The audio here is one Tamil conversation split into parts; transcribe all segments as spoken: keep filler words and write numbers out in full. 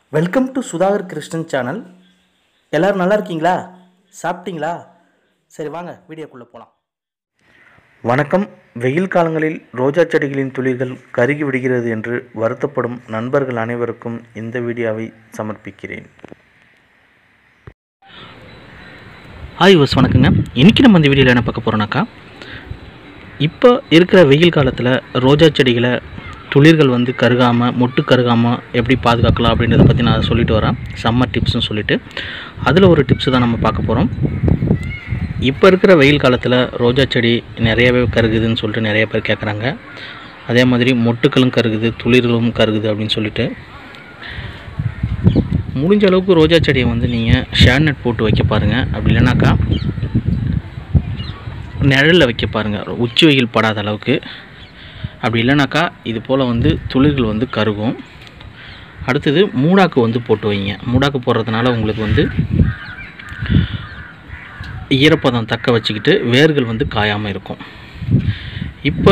Welcome to Sudhakar Krishnan channel. எல்லோரும் நல்லா இருக்கீங்களா? சாப்பிட்டீங்களா? சரி வாங்க வீடியோக்குள்ளே போகலாம். வணக்கம். வெயில் காலங்களில் ரோஜா செடிகளின் துளிர்கள் கருகி விடுகிறது என்று வருத்தப்படும் நண்பர்கள் அனைவருக்கும் இந்த வீடியோவை சமர்ப்பிக்கிறேன். ஹாய் வஸ் வணக்கங்க. இன்றைக்கி நம்ம இந்த வீடியோவில் என்ன பார்க்க போகிறோம்னாக்கா, இப்போ இருக்கிற வெயில் காலத்தில் ரோஜா செடிகளை துளிர்கள் வந்து கருகாமல் மொட்டு கருகாமல் எப்படி பாதுகாக்கலாம் அப்படின்றத பற்றி நான் சொல்லிட்டு வரேன். சம்மர் டிப்ஸ்னு சொல்லிவிட்டு அதில் ஒரு டிப்ஸ் தான் நம்ம பார்க்க போகிறோம். இப்போ இருக்கிற வெயில் காலத்தில் ரோஜா செடி நிறையவே கருகுதுன்னு சொல்லிட்டு நிறைய பேர் கேட்குறாங்க. அதே மாதிரி மொட்டுக்களும் கருகுது, துளிர்களும் கருகுது அப்படின்னு சொல்லிட்டு, முடிஞ்ச அளவுக்கு ரோஜா செடியை வந்து நீங்கள் ஷேட் நெட் போட்டு வைக்க பாருங்கள். அப்படி இல்லைனாக்கா நிழலில் வைக்க பாருங்கள், உச்சி வெயில் படாத அளவுக்கு. அப்படி இல்லைனாக்கா இது போல் வந்து துளிர்கள் வந்து கருகும். அடுத்தது மூடாக்கு வந்து போட்டு வைங்க. மூடாக்கு போடுறதுனால உங்களுக்கு வந்து ஈரப்பதம் தக்க வச்சுக்கிட்டு வேர்கள் வந்து காயாமல் இருக்கும். இப்போ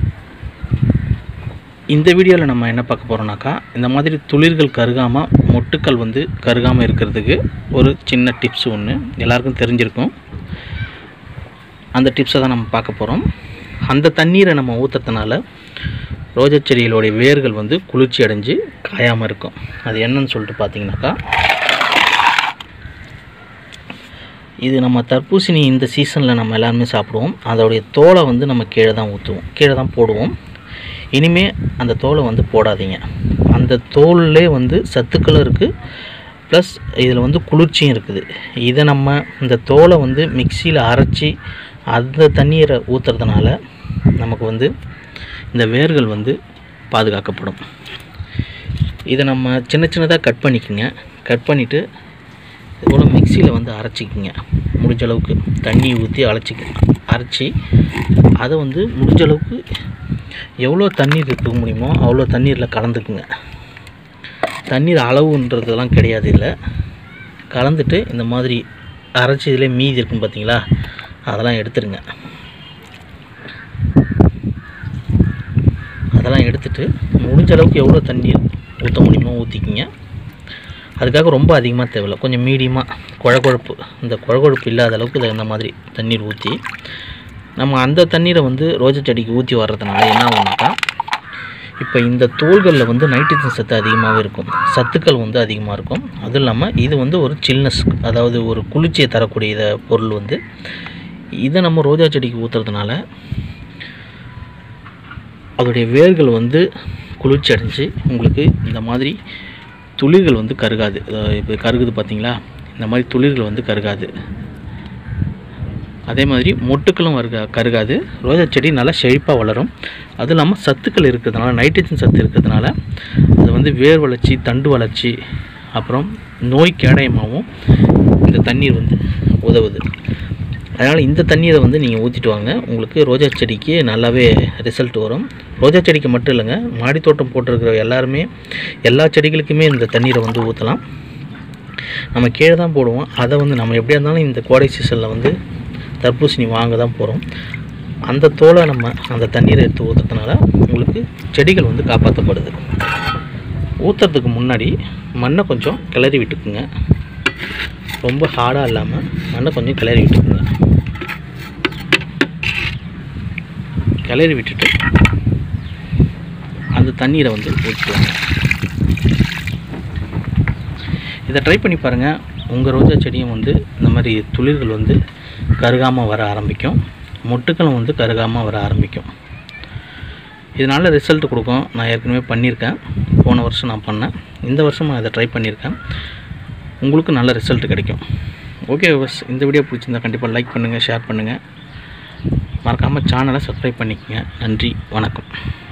இந்த வீடியோவில் நம்ம என்ன பார்க்க போகிறோம்னாக்கா, இந்த மாதிரி துளிர்கள் கருகாமல் மொட்டுக்கள் வந்து கருகாமல் இருக்கிறதுக்கு ஒரு சின்ன டிப்ஸ் ஒன்று எல்லாருக்கும் தெரிஞ்சிருக்கும். அந்த டிப்ஸை தான் நம்ம பார்க்க போகிறோம். அந்த தண்ணீரை நம்ம ஊற்றுறதுனால ரோஜா செடிகளுடைய வேர்கள் வந்து குளிர்ச்சி அடைஞ்சு காயாமல் இருக்கும். அது என்னன்னு சொல்லிட்டு பார்த்தீங்கன்னாக்கா, இது நம்ம தர்பூசணி இந்த சீசனில் நம்ம எல்லாருமே சாப்பிடுவோம். அதோடைய தோலை வந்து நம்ம கீழே தான் ஊற்றுவோம், கீழே தான் போடுவோம். இனிமேல் அந்த தோலை வந்து போடாதீங்க. அந்த தோல்லே வந்து சத்துக்களும் இருக்குது, ப்ளஸ் இதில் வந்து குளிர்ச்சியும் இருக்குது. இதை நம்ம இந்த தோலை வந்து மிக்சியில் அரைச்சி அந்த தண்ணீரை ஊற்றுறதுனால நமக்கு வந்து இந்த வேர்கள் வந்து பாதுகாக்கப்படும். இதை நம்ம சின்ன சின்னதாக கட் பண்ணிக்கோங்க. கட் பண்ணிவிட்டு இது போல் மிக்சியில் வந்து அரைச்சிக்கிங்க. முடிஞ்ச அளவுக்கு தண்ணி ஊற்றி அரைச்சிக்க அரைச்சி அதை வந்து முடிஞ்ச அளவுக்கு எவ்வளோ தண்ணீர் இருக்க முடியுமோ அவ்வளோ தண்ணீரில் கலந்துக்குங்க. தண்ணீர் அளவுன்றதெல்லாம் கிடையாது, இல்லை கலந்துட்டு இந்த மாதிரி அரைச்சி இதில் மீதி இருக்கும் பார்த்தீங்களா, அதெல்லாம் எடுத்துருங்க. அதெல்லாம் எடுத்துகிட்டு முடிஞ்ச அளவுக்கு எவ்வளோ தண்ணீர் ஊற்ற முடியுமோ ஊற்றிக்கிங்க. அதுக்காக ரொம்ப அதிகமாக தேவையில்லை, கொஞ்சம் மீடியமாக குழகுழப்பு, இந்த குழகுழப்பு இல்லாத அளவுக்கு இதை இந்த மாதிரி தண்ணீர் ஊற்றி நம்ம அந்த தண்ணீரை வந்து ரோஜா செடிக்கு ஊற்றி வர்றதுனால என்ன ஆகுனாக்கா, இப்போ இந்த தோள்களில் வந்து நைட்ரஜன் சத்து அதிகமாகவே இருக்கும், சத்துக்கள் வந்து அதிகமாக இருக்கும். அதுவும் இல்லாமல் இது வந்து ஒரு சில்னஸ், அதாவது ஒரு குளிர்ச்சியை தரக்கூடிய இதை பொருள் வந்து இதை நம்ம ரோஜா செடிக்கு ஊற்றுறதுனால அதோடைய வேர்கள் வந்து குளிர்ச்சி அடைஞ்சு உங்களுக்கு இந்த மாதிரி துளிர்கள் வந்து கருகாது. இப்போ கருகுது பார்த்தீங்களா, இந்த மாதிரி துளிர்கள் வந்து கருகாது. அதே மாதிரி மொட்டுக்களும் வருக கருகாது. ரோஜா செடி நல்லா செழிப்பாக வளரும். அதுவும் இல்லாமல் சத்துக்கள் இருக்கிறதுனால, நைட்ரஜன் சத்து இருக்கிறதுனால அது வந்து வேர் வளர்ச்சி, தண்டு வளர்ச்சி, அப்புறம் நோய் கேடயமாகவும் இந்த தண்ணீர் வந்து உதவுது. அதனால் இந்த தண்ணீரை வந்து நீங்கள் ஊற்றிட்டு வாங்க, உங்களுக்கு ரோஜா செடிக்கு நல்லாவே ரிசல்ட் வரும். ரோஜா செடிக்கு மட்டும் இல்லைங்க, மாடி தோட்டம் போட்டிருக்கிற எல்லாருமே எல்லா செடிகளுக்குமே இந்த தண்ணீரை வந்து ஊற்றலாம். நம்ம கீழே தான் போடுவோம். அதை வந்து நம்ம எப்படியா இருந்தாலும் இந்த கோடை சீசனில் வந்து தர்பூசணி வாங்க தான் போகிறோம். அந்த தோலை நம்ம அந்த தண்ணீரை எடுத்து ஊற்றுறதுனால உங்களுக்கு செடிகள் வந்து காப்பாற்றப்படுது. ஊற்றுறதுக்கு முன்னாடி மண்ணை கொஞ்சம் கிளறி விட்டுக்குங்க. ரொம்ப ஹார்டாக இல்லாமல் மண்ணை கொஞ்சம் கிளறி விட்டுக்குங்க. கிளறி விட்டுட்டு அந்த தண்ணீரை வந்து ஊற்றுவாங்க. இதை ட்ரை பண்ணி பாருங்கள். உங்கள் ரோஜா செடியும் வந்து இந்த மாதிரி துளிர்கள் வந்து கருகாமல் வர ஆரம்பிக்கும், மொட்டுக்களும் வந்து கருகாமல் வர ஆரம்பிக்கும். இதனால் ரிசல்ட் கொடுக்கும். நான் ஏற்கனவே பண்ணியிருக்கேன், போன வருஷம் நான் பண்ணேன், இந்த வருஷம் நான் இதை ட்ரை பண்ணியிருக்கேன். உங்களுக்கு நல்ல ரிசல்ட் கிடைக்கும். ஓகே பஸ், இந்த வீடியோ பிடிச்சிருந்தா கண்டிப்பாக லைக் பண்ணுங்கள், ஷேர் பண்ணுங்கள், மறக்காமல் சேனலை சப்ஸ்கிரைப் பண்ணிக்கங்க. நன்றி, வணக்கம்.